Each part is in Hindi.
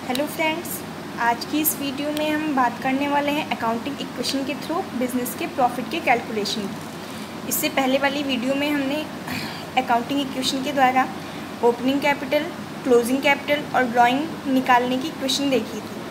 हेलो फ्रेंड्स, आज की इस वीडियो में हम बात करने वाले हैं अकाउंटिंग इक्वेशन के थ्रू बिज़नेस के प्रॉफिट के कैलकुलेशन की। इससे पहले वाली वीडियो में हमने अकाउंटिंग इक्वेशन के द्वारा ओपनिंग कैपिटल, क्लोजिंग कैपिटल और ड्राइंग निकालने की इक्वेशन देखी थी।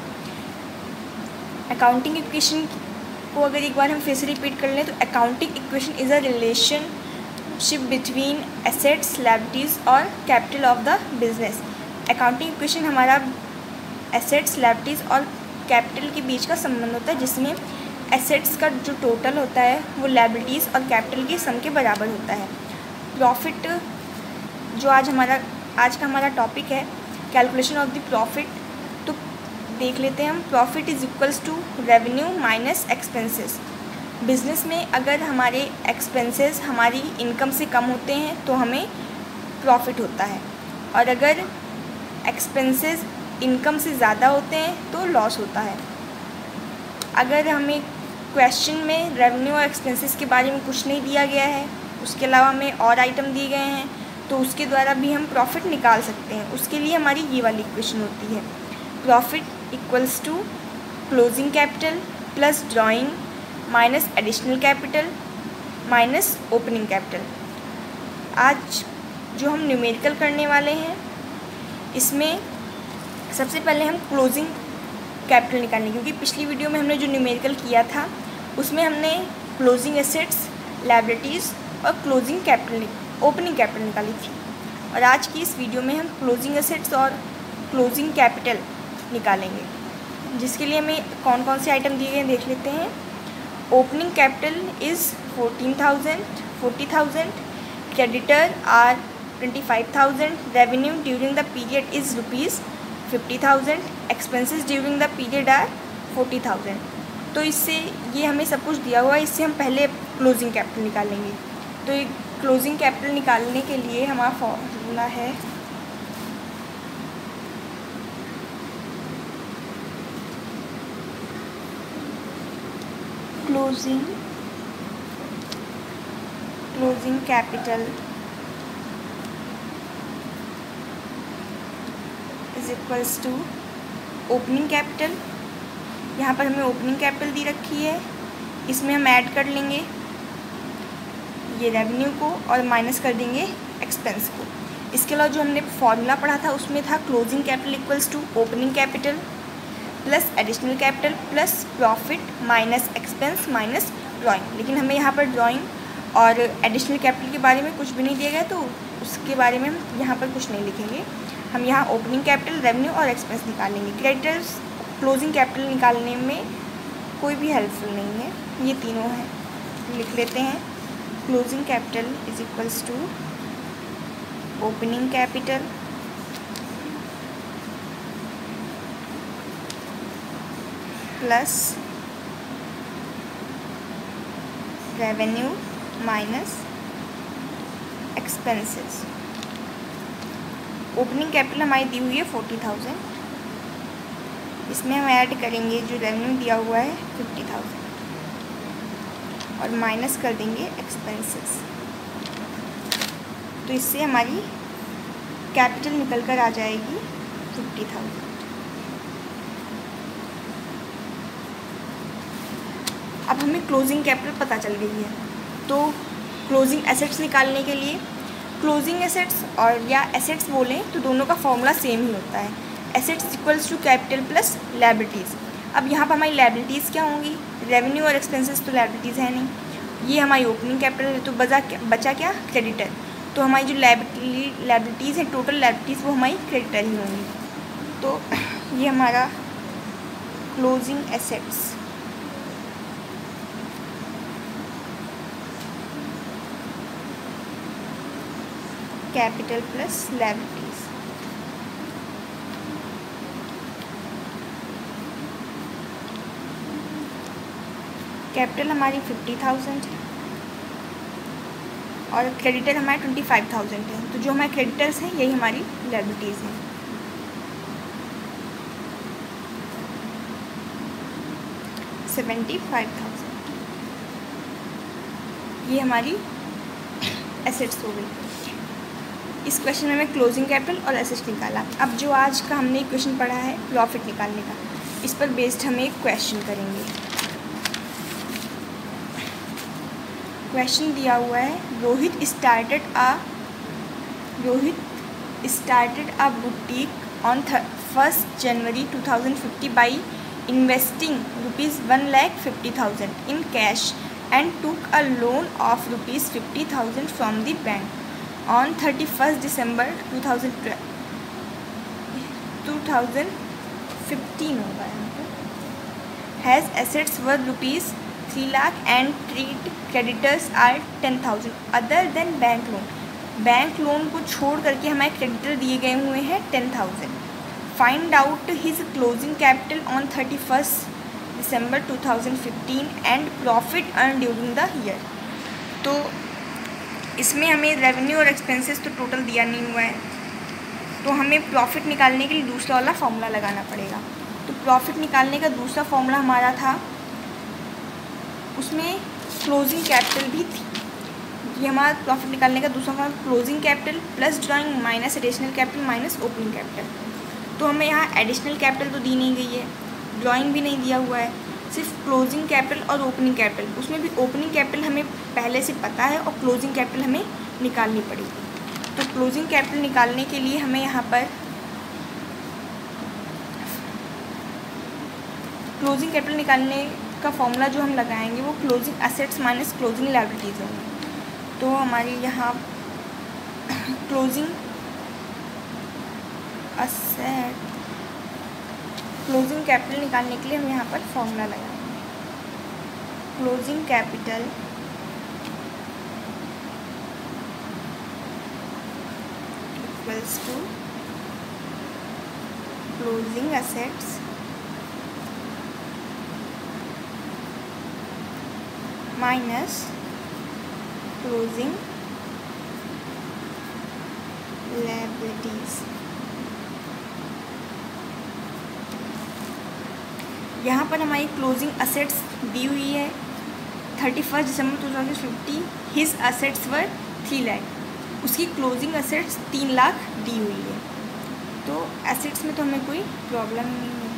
अकाउंटिंग इक्वेशन को अगर एक बार हम फिर से रिपीट कर लें तो accounting equation is a relationship between assets, liabilities और capital of the business. Accounting equation हमारा एसेट्स, लायबिलिटीज़ और कैपिटल के बीच का संबंध होता है, जिसमें एसेट्स का जो टोटल होता है वो लायबिलिटीज़ और कैपिटल के सम के बराबर होता है। प्रॉफिट जो आज का हमारा टॉपिक है, कैलकुलेशन ऑफ द प्रॉफिट, तो देख लेते हैं हम। Profit is equals to revenue minus expenses. Business में अगर हमारे एक्सपेंसेस हमारी इनकम से कम होते हैं तो हमें प्रॉफिट होता है, और अगर एक्सपेंसेस इनकम से ज़्यादा होते हैं तो लॉस होता है। अगर हमें क्वेश्चन में रेवेन्यू और एक्सपेंसेस के बारे में कुछ नहीं दिया गया है, उसके अलावा हमें और आइटम दिए गए हैं, तो उसके द्वारा भी हम प्रॉफिट निकाल सकते हैं। उसके लिए हमारी ये वाली इक्वेशन होती है, profit equals to closing capital plus drawing minus additional capital minus opening capital. आज जो हम न्यूमेरिकल करने वाले हैं, इसमें सबसे पहले हम क्लोजिंग कैपिटल निकालेंगे, क्योंकि पिछली वीडियो में हमने जो न्यूमेरिकल किया था उसमें हमने क्लोजिंग एसेट्स, लायबिलिटीज़ और क्लोजिंग कैपिटल, ओपनिंग कैपिटल निकाली थी। और आज की इस वीडियो में हम क्लोजिंग एसेट्स और क्लोजिंग कैपिटल निकालेंगे, जिसके लिए हमें कौन कौन से आइटम दिए गए देख लेते हैं। Opening capital is 40,000, creditor are 25,000, revenue during the period is ₹50,000, expenses during the period are 40,000। तो इससे ये हमें सब कुछ दिया हुआ है, इससे हम पहले क्लोजिंग कैपिटल निकालेंगे। तो ये क्लोजिंग कैपिटल निकालने के लिए हमारा फॉर्मूला है closing capital is equals to opening capital. यहाँ पर हमें ओपनिंग कैपिटल दी रखी है, इसमें हम ऐड कर लेंगे ये रेवेन्यू को और माइनस कर देंगे एक्सपेंस को। इसके अलावा जो हमने फॉर्मूला पढ़ा था उसमें था closing capital equals to opening capital plus additional capital plus profit minus expense minus drawing. लेकिन हमें यहाँ पर ड्राइंग और एडिशनल कैपिटल के बारे में कुछ भी नहीं दिया गया, तो उसके बारे में हम यहाँ पर कुछ नहीं लिखेंगे। हम यहाँ ओपनिंग कैपिटल, रेवेन्यू और एक्सपेंस निकालेंगे। क्रेडिटर्स, क्लोजिंग कैपिटल निकालने में कोई भी हेल्पफुल नहीं है, ये तीनों हैं। लिख लेते हैं closing capital is equals to opening capital plus revenue minus expenses. Opening capital हमारी दी हुई है 40,000, इसमें हम ऐड करेंगे जो रेवेन्यू दिया हुआ है 50,000 और माइनस कर देंगे एक्सपेंसेस। तो इससे हमारी कैपिटल निकल कर आ जाएगी 50,000। अब हमें क्लोजिंग कैपिटल पता चल गई है, तो क्लोजिंग एसेट्स निकालने के लिए क्लोजिंग एसेट्स और या एसेट्स बोलें तो दोनों का फॉर्मूला सेम ही होता है, assets equals to capital plus liabilities. अब यहाँ पर हमारी लायबिलिटीज़ क्या होंगी, रेवेन्यू और एक्सपेंसेस तो लायबिलिटीज़ है नहीं, ये हमारी ओपनिंग कैपिटल है, तो बचा क्या, क्रेडिटर। तो हमारी जो लायबिलिटीज़ है, टोटल लायबिलिटीज़, वो हमारी क्रेडिटर ही होंगी। तो ये हमारा closing assets capital plus liabilities. Capital हमारी 50,000 है और क्रेडिटर हमारे 25,000 है, तो जो हमारे क्रेडिटर्स हैं यही हमारी लायबिलिटीज़ हैं। $75,000 ये हमारी एसेट्स हो गई। इस क्वेश्चन में हमें क्लोजिंग कैपिटल और एसेट्स निकाला। अब जो आज का हमने क्वेश्चन पढ़ा है प्रॉफिट निकालने का, इस पर बेस्ड हम एक क्वेश्चन करेंगे। क्वेश्चन दिया हुआ है, Rohit started a boutique on 1st January 2050 by investing ₹1,50,000 in cash and took a loan of ₹50,000 from the bank. On 31st December 2015 होगा यहाँ पर, has assets worth ₹3 lakh and trade creditors are 10,000 other than bank loan. Bank loan को छोड़ करके हमारे क्रेडिटर दिए गए हुए हैं 10,000. Find out his closing capital on 31st December 2015 and profit earn during the year. तो इसमें हमें रेवेन्यू और एक्सपेंसेस तो टोटल दिया नहीं हुआ है, तो हमें प्रॉफिट निकालने के लिए दूसरा वाला फॉर्मूला लगाना पड़ेगा. तो प्रॉफिट निकालने का दूसरा फॉर्मूला हमारा था, उसमें क्लोजिंग कैपिटल भी थी. ये हमारा प्रॉफिट निकालने का दूसरा formula closing capital plus drawing minus additional capital minus opening capital. तो हमें यहाँ एडिशनल कैपिटल तो दी नहीं गई है, ड्राइंग भी नहीं दिया हुआ है, सिर्फ क्लोजिंग कैपिटल और ओपनिंग कैपिटल. उसमें भी ओपनिंग कैपिटल हमें पहले से पता है और क्लोजिंग कैपिटल हमें निकालनी पड़ेगी. तो क्लोजिंग कैपिटल निकालने के लिए हमें यहाँ पर क्लोजिंग कैपिटल निकालने का फॉर्मूला जो हम लगाएंगे वो closing assets minus closing liabilities होंगे. तो हमारी यहाँ क्लोजिंग असेट क्लोजिंग कैपिटल निकालने के लिए हम यहाँ पर फॉर्मूला लगाएंगे. Closing capital equals to closing assets minus closing liabilities. यहाँ पर हमारी क्लोजिंग असेट्स दी हुई है 31st December 2050 his assets were 3 lakh, उसकी क्लोजिंग असेट्स 3 लाख दी हुई है. तो एसेट्स में तो हमें कोई प्रॉब्लम नहीं है.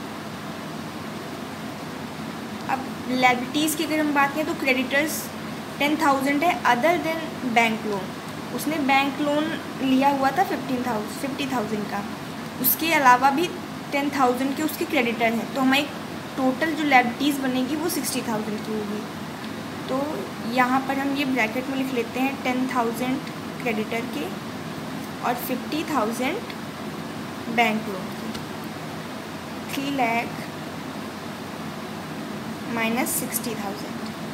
अब लायबिलिटीज़ की अगर हम बात करें तो क्रेडिटर्स 10,000 है अदर देन बैंक लोन. उसने बैंक लोन लिया हुआ था 50,000 का, उसके अलावा भी 10,000 के उसके क्रेडिटर हैं. तो हमारी टोटल जो लायबिलिटीज़ बनेगी वो 60,000 की होगी. तो यहाँ पर हम ये ब्रैकेट में लिख लेते हैं 10,000 क्रेडिटर के और 50,000 बैंक लोन के. 3 लाख माइनस 60,000.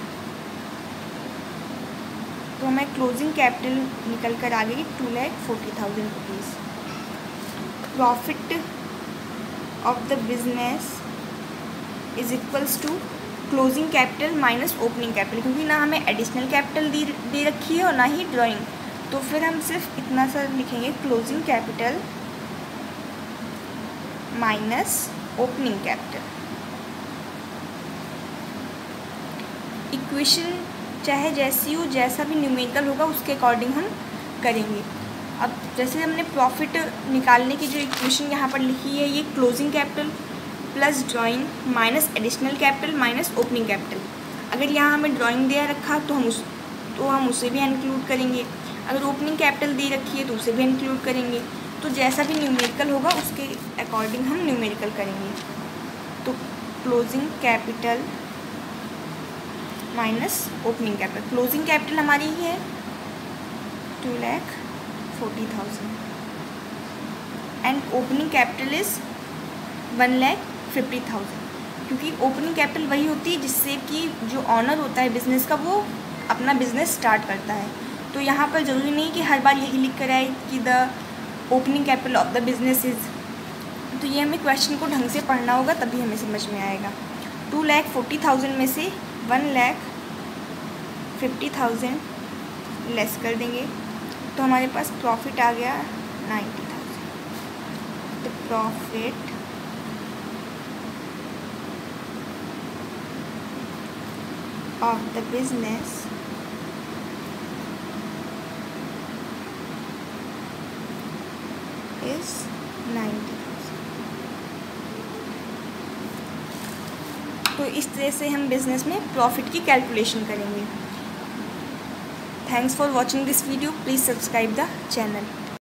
तो हमें क्लोजिंग कैपिटल निकल कर आ गई 2,40,000 rupees. Profit of the business is equals to closing capital minus opening capital, क्योंकि ना हमें एडिशनल कैपिटल दे रखी है और ना ही ड्राइंग. तो फिर हम सिर्फ इतना सा लिखेंगे closing capital minus opening capital. Equation चाहे जैसी हो, जैसा भी न्यूमेरिकल होगा उसके अकॉर्डिंग हम करेंगे. अब जैसे हमने प्रॉफिट निकालने की जो इक्वेशन यहाँ पर लिखी है, ये closing capital plus drawing minus additional capital minus opening capital. अगर यहाँ हमें ड्राइंग दे रखा तो हम उसे भी इंक्लूड करेंगे. अगर ओपनिंग कैपिटल दे रखी है तो उसे भी इंक्लूड करेंगे. तो जैसा भी न्यूमेरिकल होगा उसके अकॉर्डिंग हम न्यूमेरिकल करेंगे. तो closing capital minus opening capital. Closing capital हमारी ही है 2,40,000 एंड ओपनिंग कैपिटल इज़ 1,50,000. क्योंकि ओपनिंग कैपिटल वही होती है जिससे कि जो ऑनर होता है बिज़नेस का वो अपना बिज़नेस स्टार्ट करता है. तो यहाँ पर ज़रूरी नहीं कि हर बार यही लिख कर आए कि the opening capital of the business is. तो ये हमें क्वेश्चन को ढंग से पढ़ना होगा तभी हमें समझ में आएगा. 2,40,000 में से 1,50,000 लेस कर देंगे तो हमारे पास प्रॉफिट आ गया 90,000. The profit of the business is 90,000। तो इस तरह से हम बिज़नेस में प्रॉफिट की कैलकुलेशन करेंगे। Thanks for watching this video, please subscribe the channel.